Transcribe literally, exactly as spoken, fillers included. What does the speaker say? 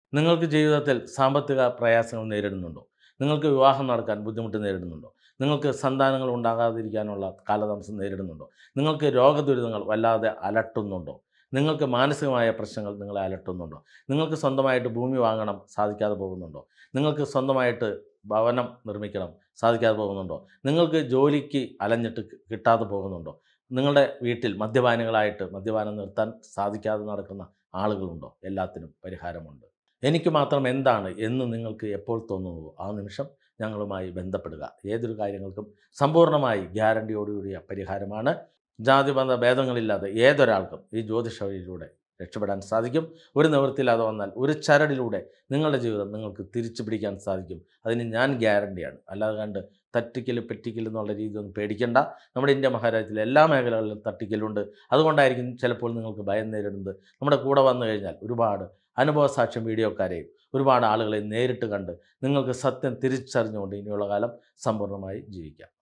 നിങ്ങൾക്ക് ജീവിതത്തിൽ സാമ്പത്തിക പ്രയാസങ്ങൾ നേരിടുന്നുണ്ടോ? നിങ്ങൾക്ക് വിവാഹം നടക്കാൻ ബുദ്ധിമുട്ട് നേരിടുന്നുണ്ടോ? നിങ്ങൾക്ക് സന്താനങ്ങൾ ഉണ്ടാകാതിരിക്കാനുള്ള കാലതാമസം നേരിടുന്നുണ്ടോ? നിങ്ങൾക്ക് രോഗദുരിതങ്ങൾ വല്ലാതെ അലട്ടുന്നുണ്ടോ? നിങ്ങൾക്ക് മാനസികമായ പ്രശ്നങ്ങൾ നിങ്ങളെ അലട്ടുന്നുണ്ടോ? നിങ്ങൾക്ക് സ്വന്തമായിട്ട് ഭൂമി വാങ്ങണം സാധിക്കാതെ പോകുന്നുണ്ടോ? നിങ്ങൾക്ക് സ്വന്തമായിട്ട് ഭവനം നിർമ്മിക്കണം സാധിക്കാതെ പോകുന്നുണ്ടോ? നിങ്ങൾക്ക് ജോലിക്ക് അലഞ്ഞിട്ട് കി കിട്ടാതെ പോകുന്നുണ്ടോ? നിങ്ങളുടെ വീട്ടിൽ മദ്യപാനികളായിട്ട് മദ്യപാനം നിർത്താൻ സാധിക്കാതെ നടക്കുന്ന ആളുകളുണ്ടോ? എല്ലാത്തിനും പരിഹാരമുണ്ട്. എനിക്ക് മാത്രം എന്താണ് എന്ന് നിങ്ങൾക്ക് എപ്പോൾ തോന്നുന്നുവോ ആ നിമിഷം ഞങ്ങളുമായി ബന്ധപ്പെടുക. ഏതൊരു കാര്യങ്ങൾക്കും സമ്പൂർണ്ണമായി ഗ്യാരണ്ടിയോടുകൂടിയ പരിഹാരമാണ്. ജാതിമത ഭേദങ്ങളില്ലാതെ ഏതൊരാൾക്കും ഈ ജ്യോതിഷ വഴിയിലൂടെ രക്ഷപ്പെടാൻ സാധിക്കും. ഒരു നിവൃത്തിയില്ലാതെ വന്നാൽ ഒരു ചരടിലൂടെ നിങ്ങളുടെ ജീവിതം നിങ്ങൾക്ക് തിരിച്ചു പിടിക്കാൻ സാധിക്കും. അതിന് ഞാൻ ഗ്യാരണ്ടിയാണ്. അല്ലാതെ കണ്ട് തട്ടിക്കൽ പെറ്റിക്കൽ എന്നുള്ള രീതിയൊന്നും പേടിക്കേണ്ട. നമ്മുടെ ഇന്ത്യ മഹാരാജ്യത്തിലെ എല്ലാ മേഖലകളിലും തട്ടിക്കലുണ്ട്. അതുകൊണ്ടായിരിക്കും ചിലപ്പോൾ നിങ്ങൾക്ക് ഭയം നേരിടുന്നത്. നമ്മുടെ കൂടെ വന്നു കഴിഞ്ഞാൽ ഒരുപാട് അനുഭവസാക്ഷ്യം വീഡിയോക്കാരെയും ഒരുപാട് ആളുകളെ നേരിട്ട് കണ്ട് നിങ്ങൾക്ക് സത്യം തിരിച്ചറിഞ്ഞുകൊണ്ട് ഇനിയുള്ള കാലം സമ്പൂർണ്ണമായി ജീവിക്കാം.